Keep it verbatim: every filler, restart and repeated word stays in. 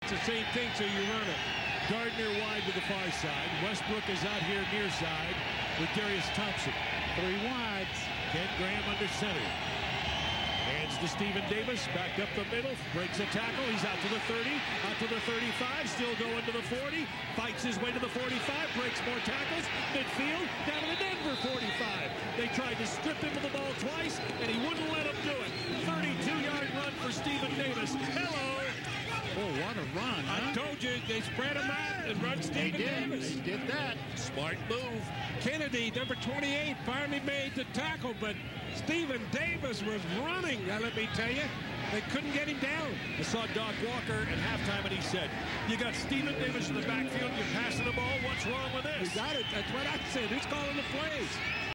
it's the same thing, so you run it. Gardner wide to the far side. Westbrook is out here near side with Darius Thompson. Three wides. Ken Graham under center. Hands to Stephen Davis, back up the middle, breaks a tackle. He's out to the thirty, out to the thirty-five, still going to the forty, fights his way to the forty-five, breaks more tackles, midfield, down to the Denver forty-five. They tried to strip him of the ball twice, and he wouldn't let them do it. thirty-two yard run for Stephen Davis. Hello! Oh, what a run, huh? I told you, they spread him out and run Stephen They did. Davis. They did that. Smart move. Kennedy, number twenty-eight, finally made the tackle, but Stephen Davis was running. Now, let me tell you, they couldn't get him down. I saw Doc Walker at halftime, and he said, you got Stephen Davis in the backfield, you're passing the ball, what's wrong with this? You got it. That's what I said. Who's calling the plays?